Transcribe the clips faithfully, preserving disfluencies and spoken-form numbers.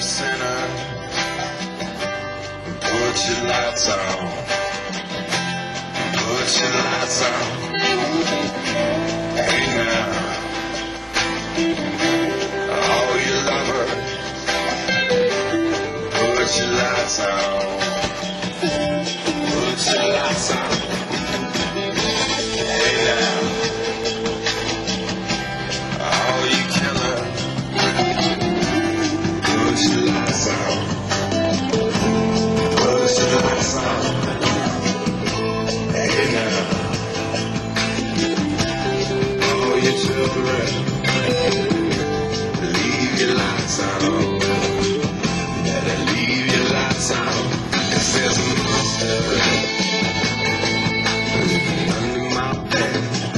sinner. Put your lights on. Put your lights on. Hey now, all you lovers, put your lights on. Put your lights on. Hey now, all you killers, put your lights on. Put your lights on. Hey now, all you children, leave your lights on. Better leave your lights on. 'Cause there's a monster living under my bed,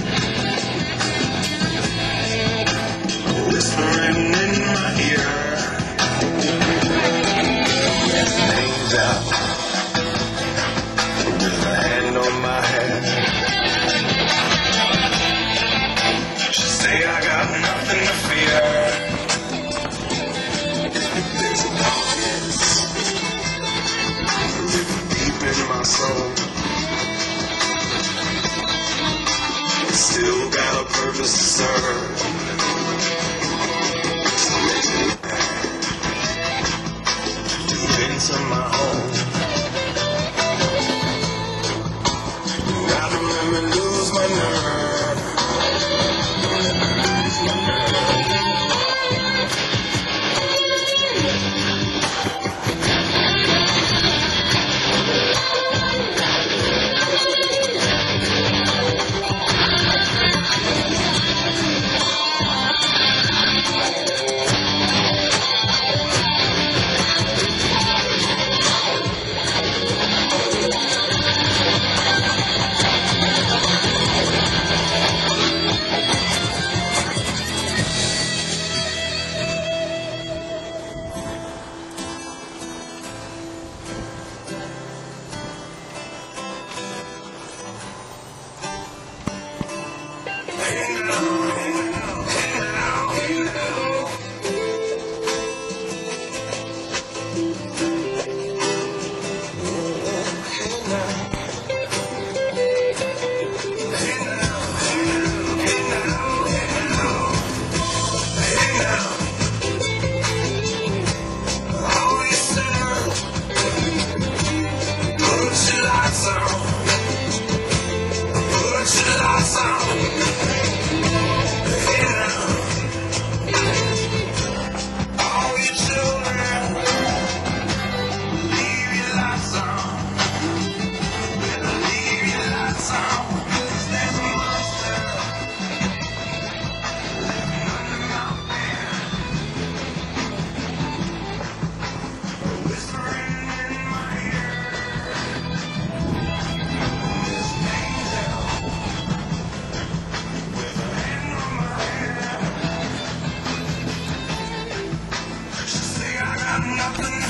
whispering in my ear his name's out with a hand on my head. She say I got nothing to fear. There's a darkness living deep in my soul. It's still got a purpose to serve. So let me into my home. Now don't let me lose my nerve. Don't let me lose my nerve. Nothing